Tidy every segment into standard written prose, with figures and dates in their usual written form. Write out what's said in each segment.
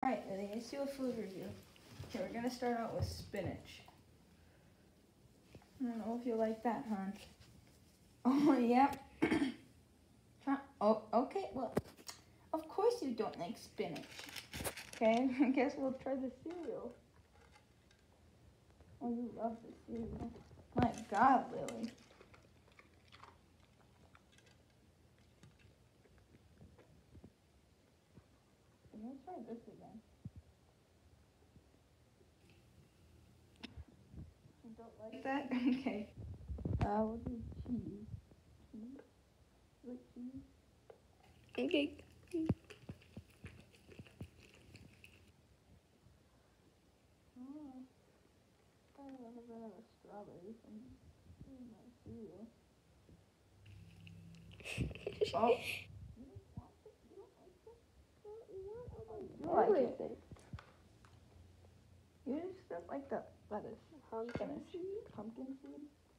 Alright, Lily, let's do a food review. Okay, we're gonna start out with spinach. I don't know if you like that, hon. Oh, yep. Huh? Oh, okay, well, of course you don't like spinach. Okay, I guess we'll try the cereal. Oh, you love the cereal. My God, Lily. Let's try this again. You don't like that? Okay. We'll do cheese. Cheese? Like cheese? Okay. Oh, I a little bit of a strawberry from my cereal. Oh. You don't want it? You don't like it? You like it. You just don't like the lettuce. Pumpkin seed? Pumpkin seed?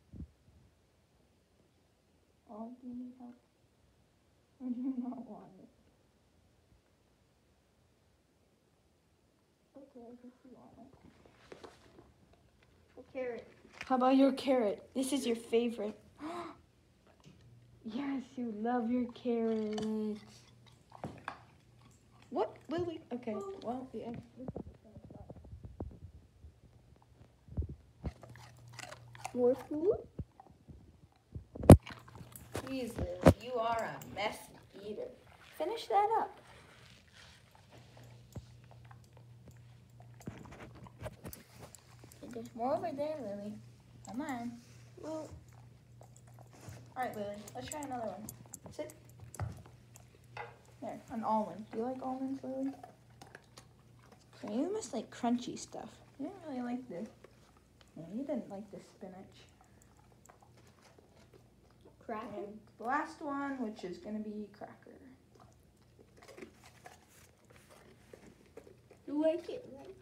Oh, do you need help? Or do you not want it? Okay, I guess you want it. A carrot. How about your carrot? This is your favorite. Yes, you love your carrots. What, Lily? Okay, well, yeah. More food? Please, Lily, you are a messy eater. Finish that up. Okay, there's more over there, Lily. Come on. Well, all right, Lily, let's try another one. Sit. There, an almond. Do you like almonds, Lily? Okay, you must like crunchy stuff. You didn't really like this. No, you didn't like the spinach. cracker. And the last one, which is going to be cracker. You like it, right?